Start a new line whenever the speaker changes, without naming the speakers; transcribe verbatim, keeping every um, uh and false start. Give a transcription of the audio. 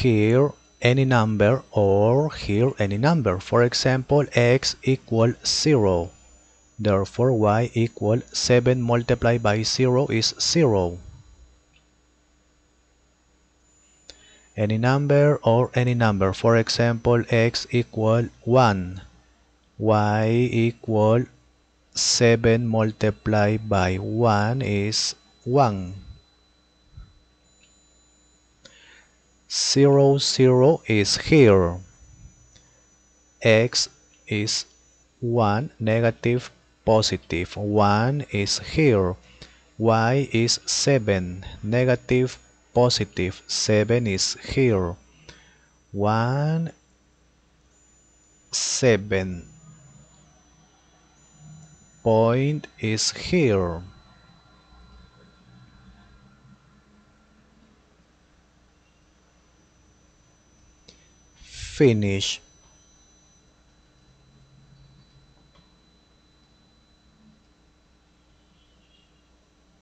here any number or here any number. For example, x equals zero. Therefore, y equals seven multiplied by zero is zero. Any number or any number. For example, x equals one. Y equals seven multiplied by one is one. zero, zero is here. X is one, negative, positive. one is here. Y is seven, negative, positive. seven is here. one, seven. Point is here. Finish.